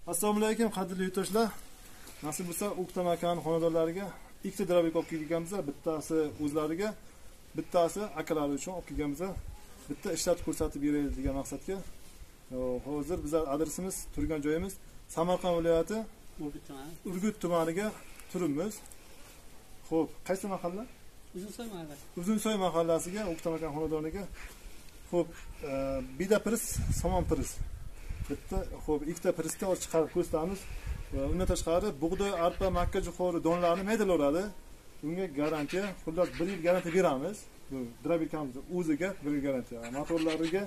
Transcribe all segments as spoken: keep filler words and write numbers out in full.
Assalomu alaykum qadrli yurtdoshlar. Nasib bo'lsa O'ktam akaning xonadonlariga ikkita drabik olib kelganmiz. Bittasi o'zlariga, bittasi akalari uchun olib kelganmiz. Bitta ishlatib ko'rsatib beraylik degan maqsadga. Hozir bizlar adresimiz, turgan joyimiz Samarqand viloyati Urgut tumaniga turibmiz. Xo'p, qaysi mahalla? Uzunsoy mahallasi. Uzunsoy mahallasiga O'ktam akaning xonadoniga. Xo'p, bida piris, somon piris. Bitta, xo'p, ikkita pirisni olib chiqarib ko'rsatamiz. Undan tashqari bug'doy, arpa, makka jo'xori donlarini maydalaradi. Bunga garantiya, xullas bir yil garantiya beramiz. Bu drabikamiz o'ziga bir yil garantiya. Motorlariga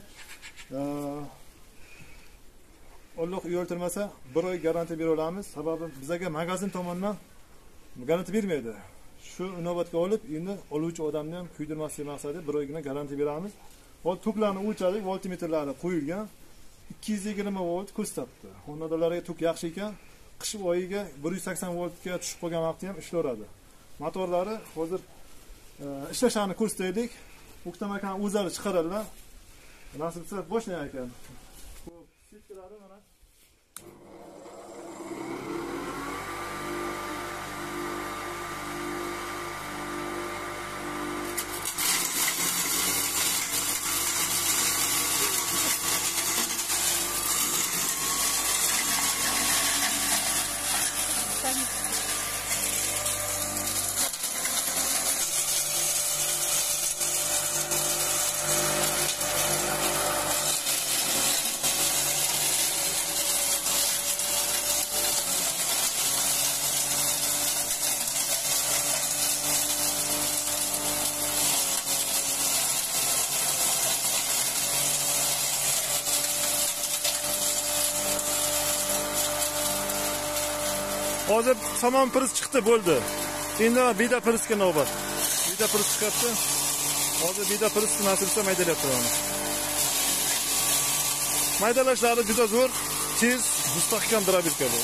Alloh yo'ltirmasa bir oy garantiya bera olamiz. Sababi bizga magazin tomonidan garantiya bermaydi. Shu inobatga olib, endi oluvchi odamni ham kuydirmaslik maqsadida bir oygina garantiya beramiz. Vol toklarni o'lchadik, voltmetrlari qo'yilgan. ikki yuz yigirma volt ko'rsatdi. Xonadonlarga tok yaxshi ekan. Qish oyiga bir yuz sakson voltga tushib qolgan vaqtda ham ishlayveradi. Motorlari hozir ishlashini ko'rsataylik. O'ktam akaning o'zlari chiqaradilar. Nasib bo'lsa boshlayar ekan. Xo'p, sitkalari mana. Hozir somon piris chiqdi, bo'ldi. Endi bida pirisga navbat. Bida piris chiqibdi. Hozir bida pirisni nasibsa maydalayapti uni. Maydalashlari juda zo'r, tez, mustahkam drabika bu.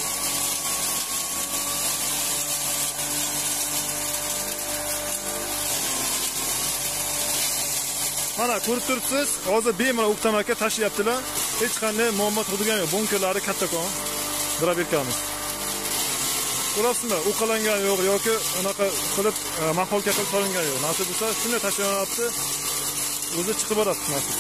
Mana ko'rib turibsiz, hozir bemalol O'ktam aka tashlayaptilar. Hech qanday muammo tug'dirgan yo'q. Bunkerlari kattakon drabikamiz. Ko'rasizmi, o'qalangan yo'q yoki unaqa qilib maholka qilib solingan yo'q. Nasib bo'lsa, shunday tashlanyapti. O'zi chiqib boradi nasib.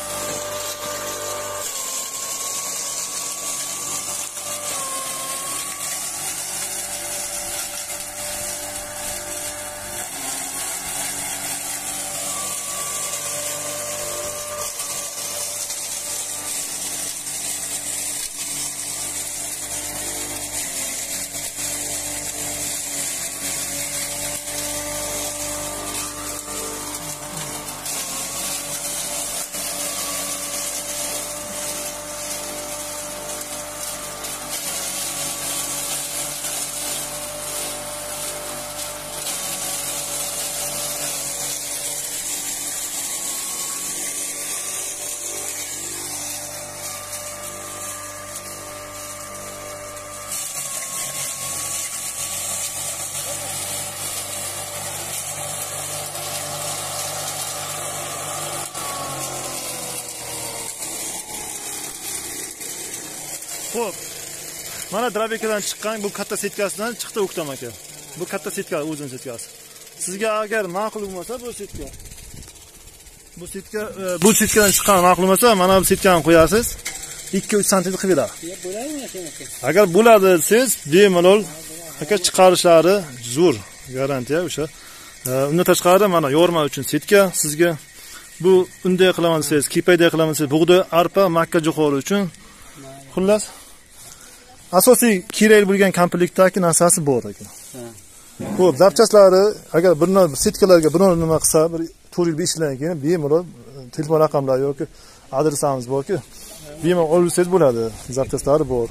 Xo'p. Mana drabikadan chiqqan bu katta setkasidan chiqdi O'ktam aka. Bu katta setka, o'zining setkasi. Sizga agar ma'qul bo'lmasa bu setka. Bu setka, bu setkadan chiqqan ma'qul bo'lmasa, mana bu setkani qo'yasiz. ikki uch santimetr qilib beradi. Bo'ladimi aka? Agar bo'ladi siz bemalol aka chiqarishlari zo'r, garantiya o'sha. Undan tashqari mana yorma uchun setka sizga bu unday qilaman desangiz, kipayday qilaman desangiz, bug'doy, arpa, makka jo'xori uchun xullas asosiy kerak bo'lgan komplektdagi narsasi bor ekan. Xo'p, zapchaslari agar bir setkalarga bir nima qilsa, bir to'rt yil besh yildan keyin bemalol telefon raqamlari yoki adresimiz borki, bemalol olsangiz bo'ladi. Zapchaslari bor.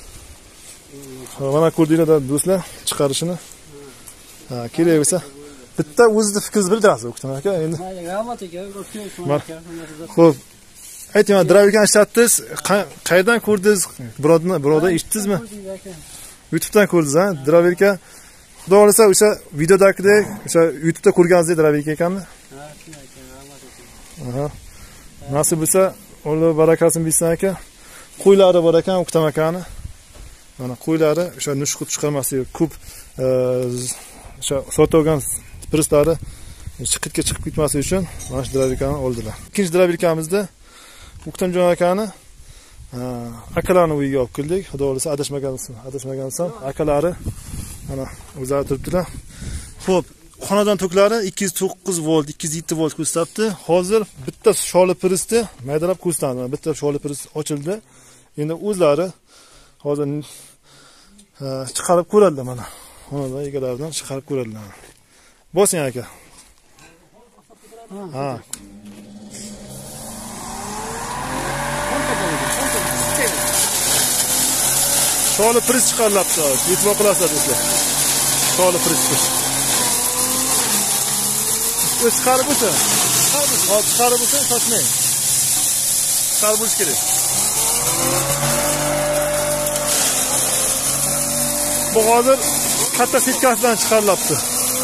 Mana ko'rdinglar do'stlar, chiqarishini. Ha, kerak bo'lsa bitta o'zingizni fikringizni bildirasiz O'ktam aka. Endi rahmat aka. Xo'p, ayting, drabikani ishlatdingiz, qayerdan ko'rdingiz? Birodni, biroda eshitdingizmi? YouTube'dan ko'rdingiz, ha? Drabika. Xudo xolasa o'sha videodagidek, o'sha YouTube'da ko'rganingizdek drabika ekanmi? Ha, shunday ekan, rahmat aka. Aha. Nasib bo'lsa, Alloh barakasini bersin aka. Qo'ylari bor ekan O'ktam akani. Mana qo'ylari o'sha nushqut chiqarmaslik, ko'p o'sha sotgan prislari chiqitga chiqib ketmaslik uchun mana shu drabikani oldilar. Ikkinchi drabikamizda O'ktamjon akani akalarning uyiga olib keldik. Xudo xolisa adashmagansam, adashmagansam akalari mana o'zlari turibdilar. Xo'p, xonadon toklari ikki yuz to'qqiz volt, ikki yuz yetti volt ko'rsatyapti. Hozir bitta sholi prisni maydalab ko'rsatdi. Bitta sholi pris ochildi. Endi o'zlari hozir chiqarib ko'radilar mana. Xonadon egalaridan chiqarib ko'radilar. Bosing aka. Ha. Sholi pris chiqarilibdi. E'tibor qilasizlar do'stlar. Sholi pris. O'z chiqarib bo'lsa, hozir chiqarib bo'lsa, sochmang. Chiqarib bo'lish kerak. Bu hozir katta setkasidan chiqarilibdi.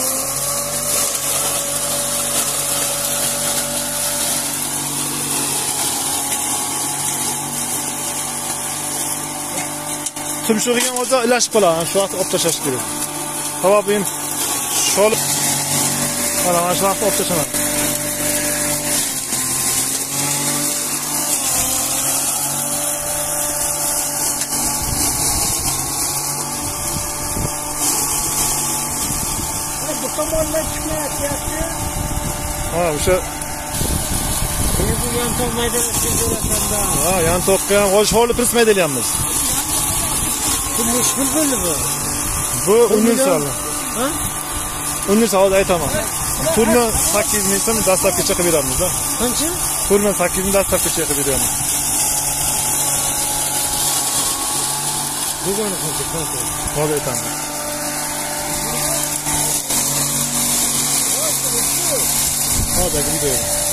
Tumshug'iga o'zi ilashib qoladi. Shu vaqt olib tashlash kerak. Sababi ham shol mana shu vaqt olib tashlaman. Bu tomondan chiqmayapti. Ha, o'sha Bu yan toq maydalashga jo'ratamda. ha, yan toqqa ham hozir sholi pris maydalayapmiz. Bu mushkul bo'ldi bu. Bu universal. Ha? Universal hozir aytaman. Pulni sakkiz ming so'm dastlabgacha qilib beramiz-da. Qancha? Pulni sakkiz ming dastlabgacha qilib beramiz. Bug'ani qancha qancha? Hozir aytaman. Hozir video.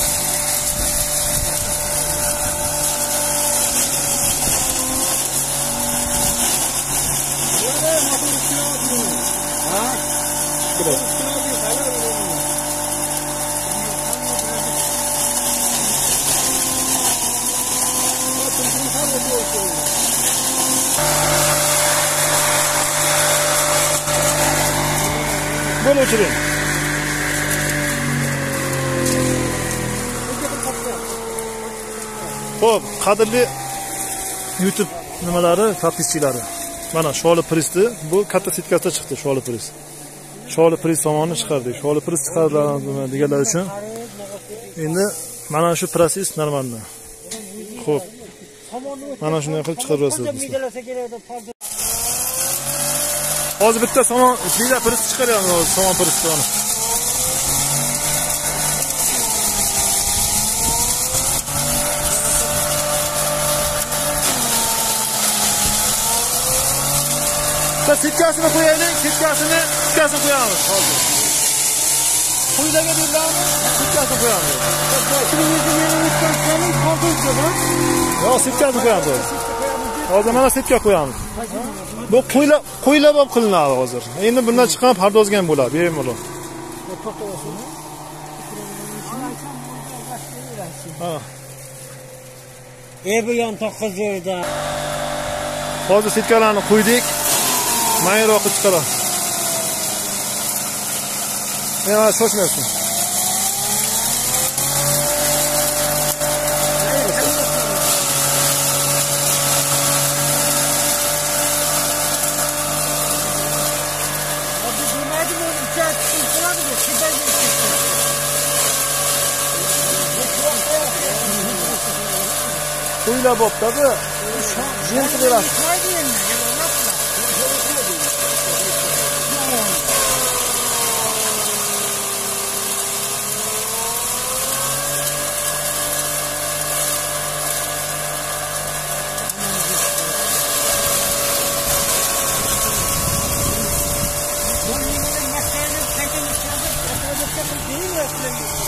Biraz. Böyle oturun. Xo'p, qadrli YouTube nimalari, podpischiklari. Mana sholi prisni bu katta setkasida chiqdi sholi pris. Sholi pris tomonni chiqardik. Sholi pris chiqariladi deganlar uchun. Endi mana shu proses normalda. Xo'p. Mana shunday qilib chiqaryapsiz. Hozir bitta somon, bitta pris chiqaryapmiz, somon prisni. Setkasini qo'yaylik, setkasini, setkasini qo'yamiz hozir. Qo'ylarga beramiz, setkasini qo'yamiz. Yo'q, setkasini qo'yamiz. Hozir mana setka qo'yamiz. Bu qo'ylar, qo'ylar bo'lib qilinadi hozir. Endi bundan chiqqan pardozga ham bo'ladi, bemalol. Ha. E bu yon to'qqiz joyda. Hozir setkalarni qo'ydik. Mayroq chiqaradi. Yana shoshmayapsiz. Qo'ylar bo'pti-da. Jenti berasiz. Thank you.